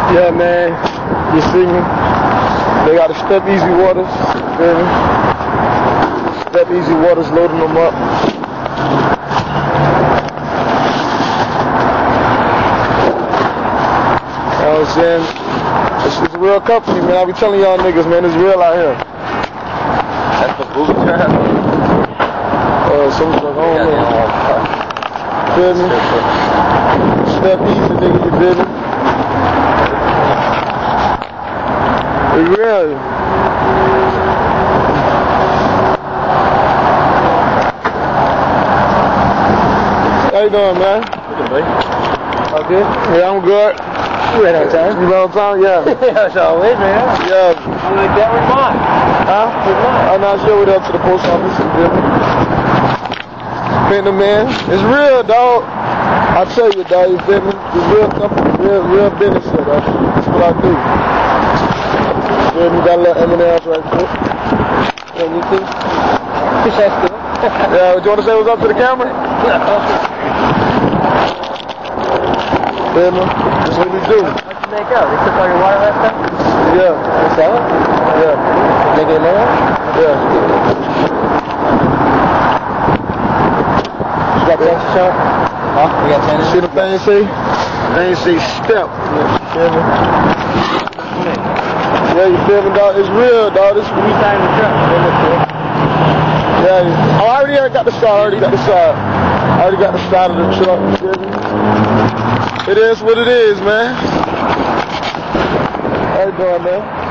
Yeah, man. You see me? They got the Step Easy Waters. You feel me? Step Easy Waters loading them up. You know what I'm saying? It's a real company, man. I be telling y'all niggas, man, it's real out here. That's the booby trap. Something's like, I don't know. Feel me? Step Easy, nigga, you feel me? It's real. How you doing, man? Good, buddy. All good? Yeah, I'm good. You right on time. You right on time? Yeah. That's always, man. Yeah. I'm like that with mine. Huh? With mine. I'm not sure we're up to the post office. You feel me? Man, it's real, dog. I tell you, dog, you feel me? It's real company, real business here, dog. That's what I do. You feel me? Got a little M&M's right quick. Yeah, you too? That's good. Yeah, do you want to say what's up to the camera? Feel me? That's what we do. How'd you make out? They took all your water last time? Yeah. You sell it? Yeah. Make it more? Yeah. You got the extra shot? Huh? You got 10? See the thing say? Thing say step. You feel me? Yeah, you feel me, dog? It's real, dog. This Three times the truck. yeah. Oh, I already got the side. I already got the side of the truck. You feel me? It is what it is, man. How you doing, man?